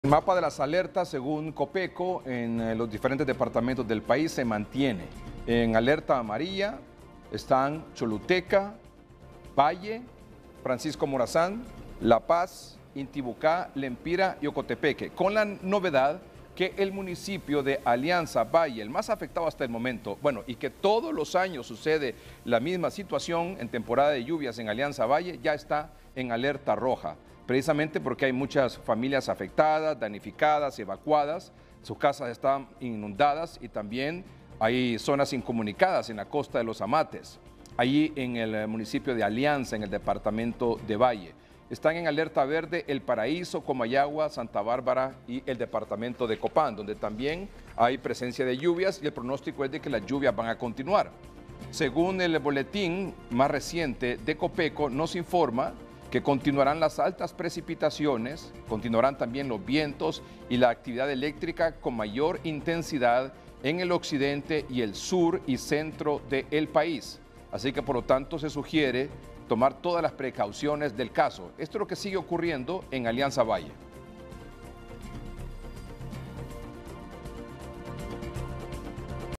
El mapa de las alertas, según Copeco, en los diferentes departamentos del país se mantiene. En alerta amarilla están Choluteca, Valle, Francisco Morazán, La Paz, Intibucá, Lempira y Ocotepeque, con la novedad que el municipio de Alianza Valle, el más afectado hasta el momento, bueno, y que todos los años sucede la misma situación en temporada de lluvias en Alianza Valle, ya está en alerta roja, precisamente porque hay muchas familias afectadas, damnificadas, evacuadas, sus casas están inundadas y también hay zonas incomunicadas en la costa de los Amates, allí en el municipio de Alianza, en el departamento de Valle. Están en alerta verde El Paraíso, Comayagua, Santa Bárbara y el departamento de Copán, donde también hay presencia de lluvias y el pronóstico es de que las lluvias van a continuar. Según el boletín más reciente de Copeco, nos informa que continuarán las altas precipitaciones, continuarán también los vientos y la actividad eléctrica con mayor intensidad en el occidente y el sur y centro del país. Así que por lo tanto se sugiere tomar todas las precauciones del caso. Esto es lo que sigue ocurriendo en Alianza Valle.